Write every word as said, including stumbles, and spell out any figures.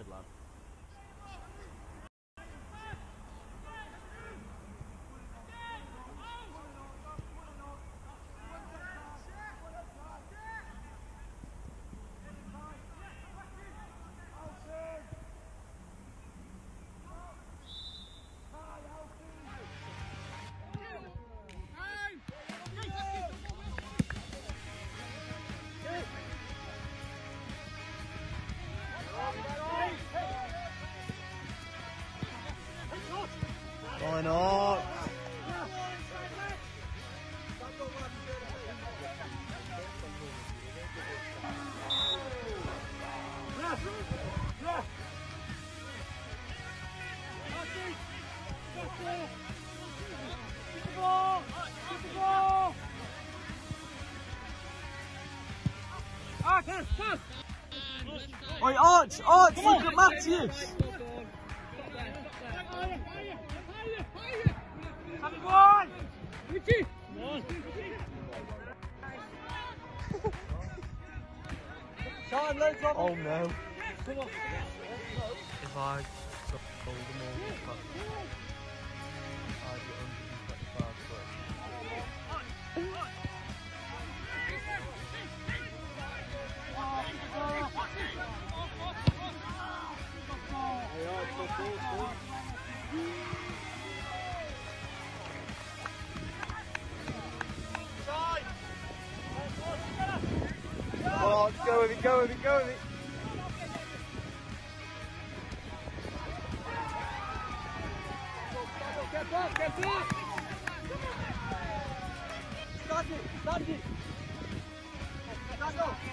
offside, lad. Why not? Oi, Arch, Arch, look at Matthias! Oh no. If I sold them all, I'd get one hundred twenty-five Oh, go with it, go with it, go with it. Get back, get back! Start it, start it! Start it!